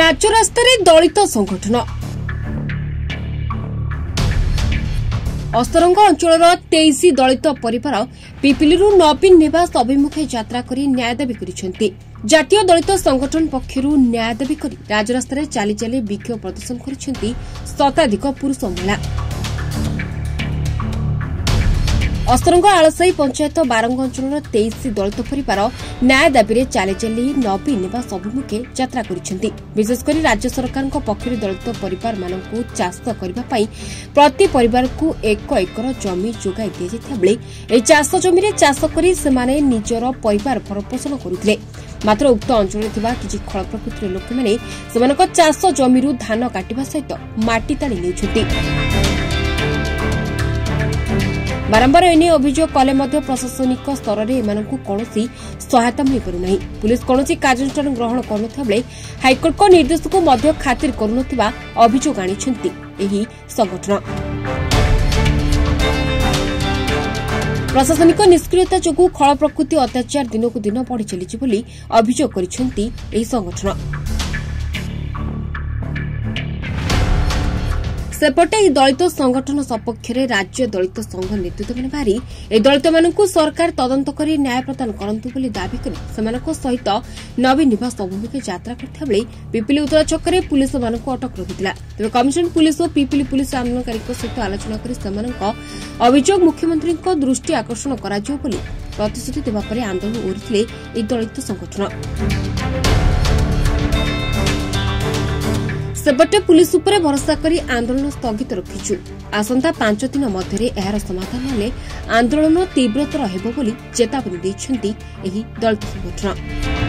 राज्य रास्तार दलित संगठन अस्तरंग अंचल 23 दलित परिवार पिपिलू नवीन निवास अभिमुखे यात्रा कर न्याय दाबी कर जातीय दलित संगठन पक्षर न्याय दाबी कर राजरास्तार चाली चाली विक्षोभ प्रदर्शन कर शताधिक पुरुष महिला। अस्तरंग आलसाई पंचायत बारंग अंचल 23 दलित परिवार न्याय दाबी चाली चाली नवीन निवास अभिमुखे यात्रा कर विशेषकर राज्य सरकार पक्षर दलित परिवार मानक चाष करने प्रति परिवार को 1 एकर जमी जोगाई दि जाता बेले यह चाष जमी चाष कर निजर परिवार भरणपोषण करुले। मात्र उक्त अंचल किसी खल प्रकृतिर लोक मैंने चाष जमी धान काटिबा सहित माटी ताड़ी नेउछंती। बारंबार एने अभियोग कले प्रशासनिक स्तर में एमानकु कौनसी सहायता मिल पारुना। पुलिस कौनसी कार्यानुष्ठान ग्रहण करुनथिबा बेले हाइकोर्ट निर्देश को मध्य खातिर करुनथिबा अभियोग आनिछंती एही संगठन। प्रशासनिक निष्क्रियता जोगु खल प्रकृति अत्याचार दिनक दिन बढ़ी चली बोली अभियोग करिसेंती एही संगठन। सेपटे दलित संगठन सपक्ष राज्य दलित संघ नेतृत्व मैंने बाहरी ए दलित मानक सरकार तदंत कर न्याय प्रदान करंतु बोली दाबी कर सहित नवीन निवास अभिमुखे यात्रा करता बेले पिपिली उतरा छकरे पुलिस मानक अटक रखिला। तेज कमिशनरेट पुलिस और पिपिली पुलिस आंदोलनकारी सहित आलोचना कर अभियोग मुख्यमंत्री दृष्टि आकर्षण कर प्रतिश्रुति देवा पर आंदोलन ओरिथिले दलित संगठन। सेपटे पुलिस उपरे भरोसा करी आंदोलन स्थगित रखिछु। आसंता 5 दिन मध्य एहार समाधान हेले आंदोलन तीव्रतर हेबो बोली चेतावनी दैछंती एही दलित संगठन।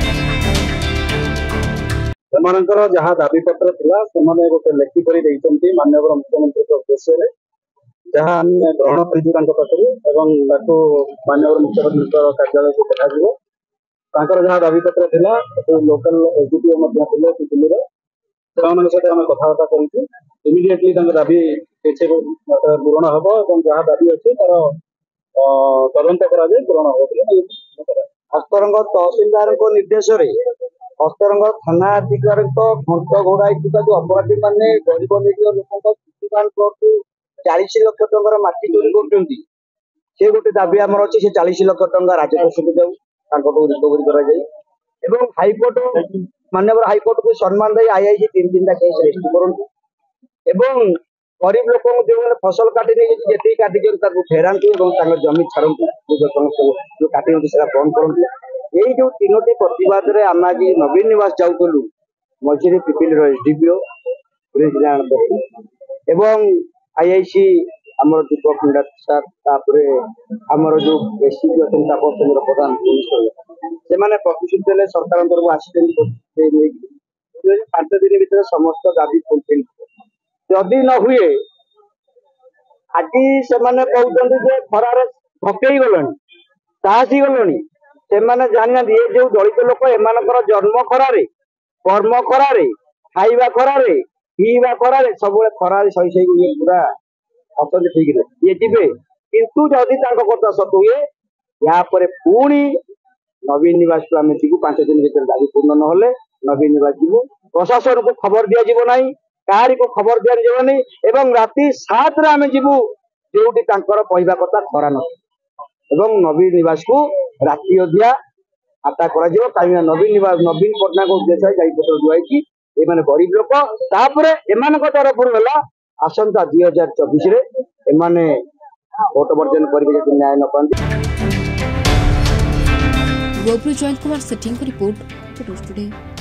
सेमानकर जहा दाबी पत्र थिला सेमाने गोटे लेखि करी दैछंती माननीय मुख्यमंत्री के उद्देश्य रे जहा हम ग्रहण करिछु तांको पत्र एवं ताको माननीय मुख्यमंत्री कार्यालय को पठा दिबो। तांकर जहा दाबी पत्र थिला लोकल एसडीपीओ मध्य थिले पिपिली रे कथबार्ता करूँ इमिडिएटली दाबी पूरण हम और जहाँ दाबी अच्छे तार तदंत पूरण हम। अस्तरंग तहसिलदार निर्देश अस्तरंग थाना अधिकारी घंट घोड़ाई जो अपराधी मैंने गरीब निरीह लोक 40 लाख टंकार माटी चोरी कर गोटे दाबी आमर अच्छे से 40 लाख टंका राजस्व को जाऊ रिकवरी कर हाईकोर्ट माननीय हाईकोर्ट को सम्मान दे आईआईसी 3-3टा केस रेजिस्टर करंतु एवं गरीब लोक जो फसल काटी नहीं काटी फेरांतु और जमी छाड़ू जो काटी बंद करूँ। यही जो 3टी प्रतिवाद आम आज नवीन निवास जाऊलु मझे पिपिली एसडीपीओ एवं आईआईसी आमर दीपक मिंडा सर आमर जो एसपी अच्छे तापस चंद्र प्रधान से प्रतिश्रुति देने सरकार तरफ आसी 5 दिन भर समस्त दाबी फुलफिल जदि न हुए आज से कहते खरार थकई गले साहसी गले से जाना ये जो दलित लोक एम जन्म खरारे कर्म खरारे खाइबा खरारे पीवा खरारे सब खरारे सही सही पूरा असर ठीक नहीं ये जीवे किंतु जदि कथा सत हुए यापर पुणी नवीन निवास को आम जीव 5 दिन भर दाबी पूर्ण न नवीन निवास जीव प्रशासन को खबर दिज्व ना कहारी को खबर दिज्व नहीं एवं राति 7 आम जीवु जो कहवा कथा खरा न नवीन निवास को राति अधिया आटा कहीं नवीन निवास नवीन पट्टनायक उद्देश्य जापत्र दुआई ये गरीब लोक तापर एम तरफ आसंता 2024 एमाने भोट वर्जन करेंगे न्याय न पाती। Gopur Jayant Kumar Sethi report today.